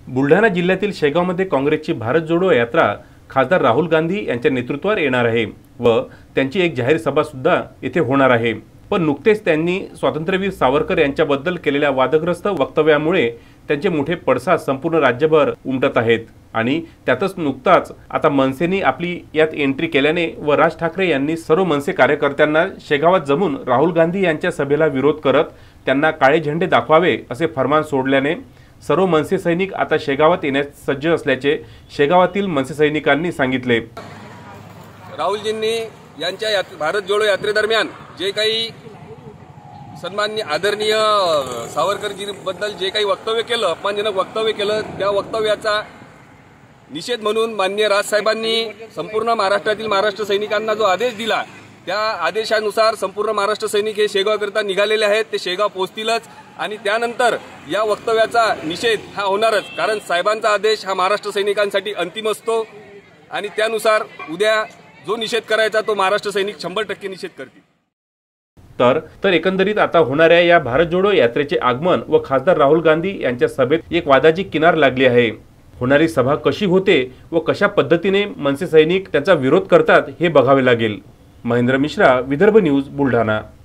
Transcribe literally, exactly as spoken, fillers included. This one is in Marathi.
बुलढाणा जिल्ह्यातील शेगावमध्ये काँग्रेसची भारत जोडो यात्रा खासदार राहुल गांधी यांच्या नेतृत्वावर येणार आहे व त्यांची एक जाहीर सभा सुद्धा येथे होणार आहे। पण नुकतेच त्यांनी स्वातंत्र्यवीर सावरकर यांच्याबद्दल केलेल्या वादग्रस्त वक्तव्यामुळे त्यांचे मोठे पडसाद संपूर्ण राज्यभर उमटत आहेत आणि त्यातच नुकताच आता मनसेने आपली यात एंट्री केल्याने व राज ठाकरे यांनी सर्व मनसे कार्यकर्त्यांना शेगावात जमून राहुल गांधी यांच्या सभेला विरोध करत त्यांना काळे झेंडे दाखवावे असे फरमान सोडल्याने सर्व मनसे सैनिक आता शेगावात येण्यास सज्ज असल्याचे शेगावातील मनसे सैनिकांनी सांगितले। राहुलजींनी यांच्या भारत जोडो यात्रेदरम्यान जे काही सन्माननीय आदरणीय सावरकरजीबद्दल जे काही वक्तव्य केलं, अपमानजनक वक्तव्य केलं, त्या वक्तव्याचा निषेध म्हणून माननीय राजसाहेबांनी संपूर्ण महाराष्ट्रातील महाराष्ट्र सैनिकांना जो आदेश दिला त्या आदेशानुसार संपूर्ण महाराष्ट्र सैनिक हे शेगावकरिता निघालेले आहेत। ते शेगाव पोहोचतीलच आणि त्यानंतर या वक्तव्याचा निषेध हा होणारच, कारण साहेबांचा आदेश हा महाराष्ट्र सैनिकांसाठी अंतिम असतो आणि त्यानुसार उद्या जो निषेध करायचा तो महाराष्ट्र सैनिक शंभर टक्के निषेध करतील। तर तर एकंदरीत आता होणाऱ्या या भारत जोडो यात्रेचे आगमन व खासदार राहुल गांधी यांच्या सभेत एक वादाची किनार लागली आहे। होणारी सभा कशी होते व कशा पद्धतीने मनसे सैनिक त्याचा विरोध करतात हे बघावे लागेल। महेंद्र मिश्रा, विदर्भ न्यूज, बुलढाणा।